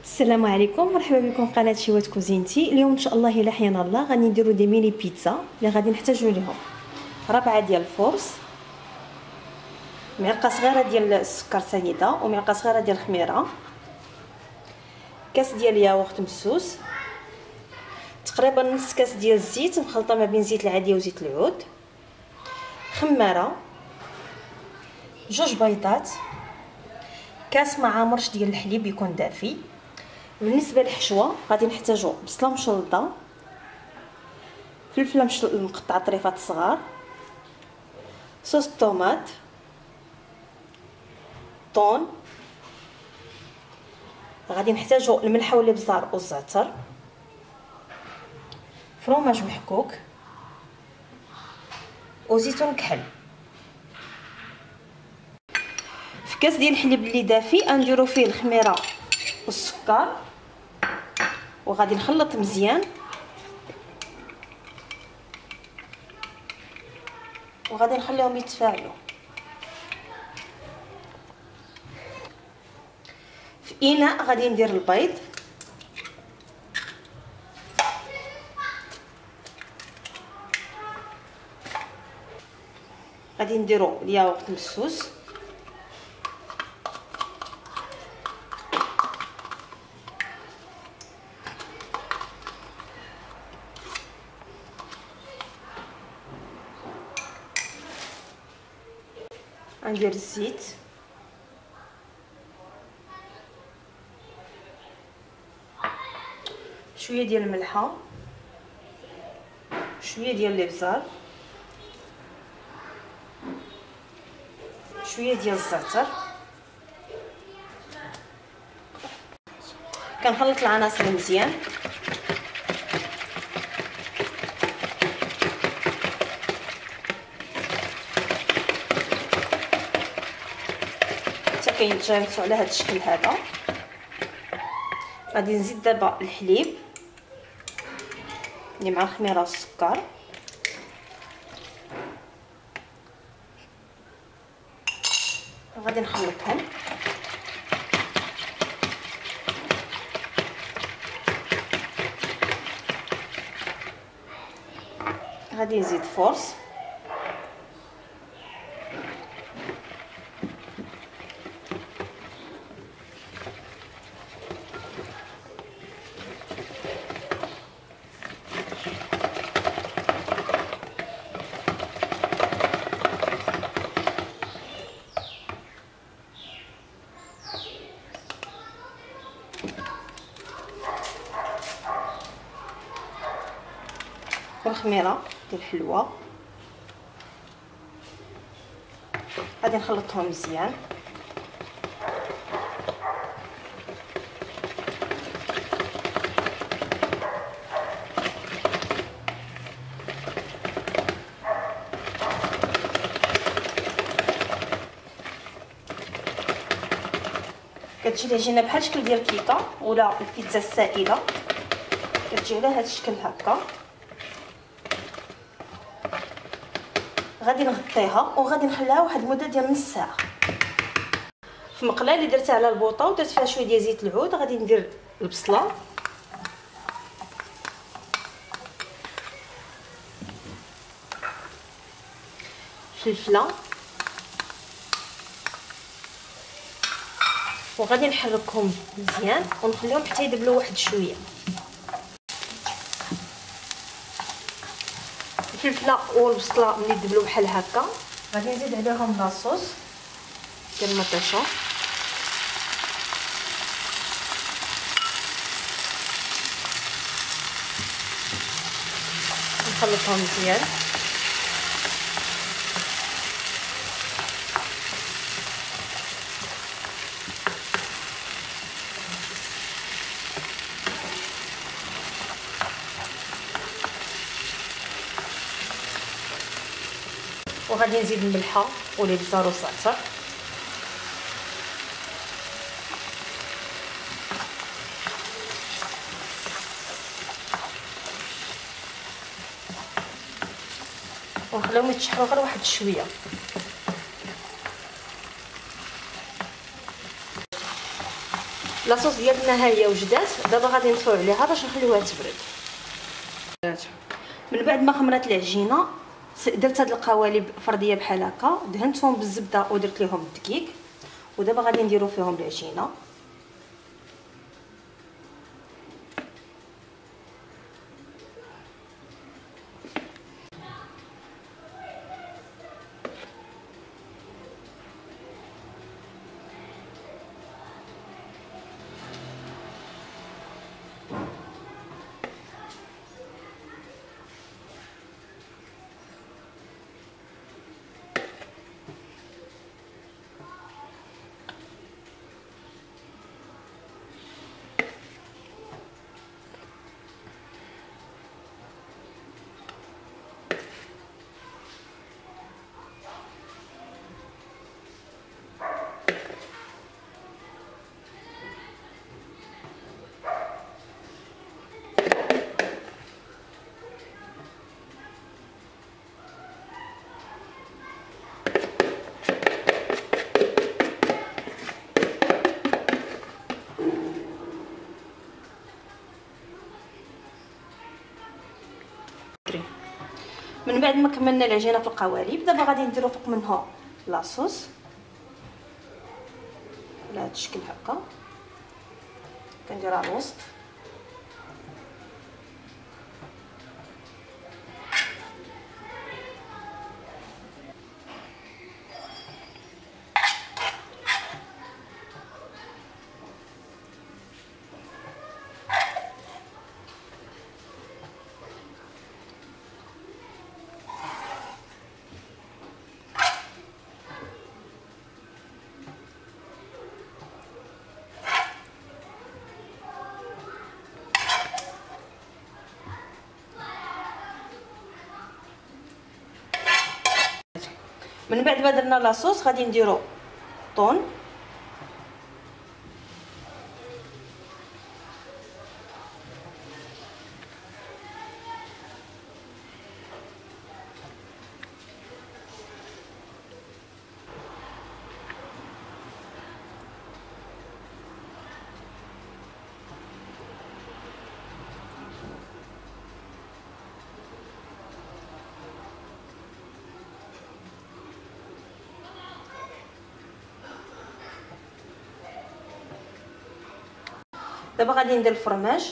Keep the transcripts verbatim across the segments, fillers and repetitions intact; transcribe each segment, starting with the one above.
السلام عليكم، مرحبا بكم قناه شيوات كوزينتي. اليوم ان شاء الله الى حين الله غادي نديرو دي ميني بيتزا اللي غادي نحتاجو ليهم ربعه ديال الفورس، معلقه صغيره ديال السكر سنيده ومعلقه صغيره ديال الخميره، كاس ديال ياغورت مسوس، تقريبا نص كاس ديال الزيت مخلطه ما بين زيت العاديه وزيت العود، خماره، جوج بيضات، كاس مع مرش ديال الحليب يكون دافي. بالنسبه للحشوه غادي نحتاجو بصله مشلطه، فلفله مقطعه طريفات صغار، صوص الطوماط، طون، غادي نحتاجو الملحه والابزار والزعتر، فروماج محكوك وزيتون كحل. في كاس ديال الحليب اللي دافي غنديرو فيه الخميره والسكر وغادي نخلط مزيان وغادي نخليهم يتفاعلوا. في اناء غادي ندير البيض، غادي نديرو الياغورت مسوس، غندير الزيت، شويه ديال الملحه، شويه ديال الابزار، شويه ديال الزعتر. كنخلط العناصر مزيان حتى كيتجانسوا على هذا الشكل هذا. غادي نزيد دابا الحليب اللي مع الخميره والسكر، غادي نخلطهم. غادي نزيد فورس، والخميره ديال الحلوه غادي نخلطهم مزيان. كتجي العجينه بحال الشكل ديال الكيكه ولا البيتزا السائله، كتجي على هذا الشكل هكا. غادي نغطيها وغادي نخليها واحد المده ديال نص ساعه. في مقله اللي درتها على البوطه ودرت فيها شويه ديال زيت العود غادي ندير البصله، فلفله، وغادي نحركهم مزيان ونخليهم حتى يدبلوا واحد شويه. الفلفله والبصله ملي يدبلوا بحال هكا غادي نزيد عليهم لاصوص ديال المطيشه، نخلطهم مزيان. وغادي نزيد الملحه والابزار والزعتر، ونخليهم يتشحروا غير واحد شويه. لاصوص ديالنا ها هي وجدات. دابا غادي نطفيو عليها باش نخليوها تبرد. من بعد ما خمرات العجينه درت هاد القوالب فرديه بحال هكا، دهنتهم بالزبده ودرت ليهم الدقيق، ودابا غادي نديرو فيهم العجينه. من بعد ما كملنا العجينه في القوالب، دابا غادي نديرو فوق منها لاصوص على هذا الشكل هكا، كنديرها على الوسط. من بعد ما درنا لاصوص غادي نديرو طون، دابا غادي ندير الفرماج.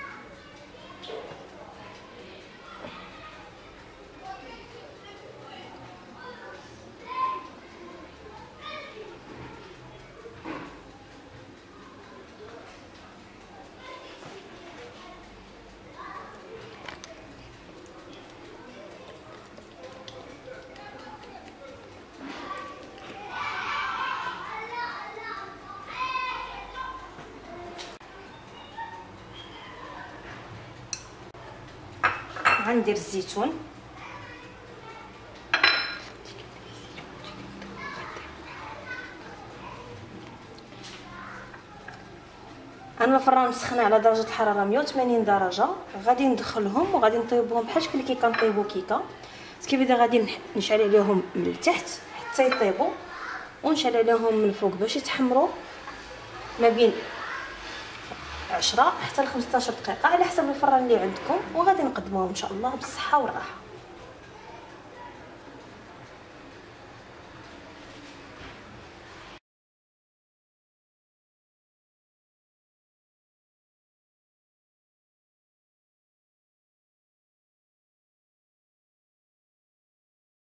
غندير الزيتون، انا الفران مسخنه على درجه الحراره مية وثمانين درجه. غادي ندخلهم وغادي نطيبهم بحال شكل كي كنطيبوا كيكه. كيف بدا غادي نشعل عليهم من التحت حتى يطيبوا، ونشعل عليهم من الفوق باش يتحمروا ما بين عشرة حتى ل خمسطاش دقيقه على حسب الفران اللي عندكم، وغادي نقدموهم ان شاء الله بالصحه والراحه.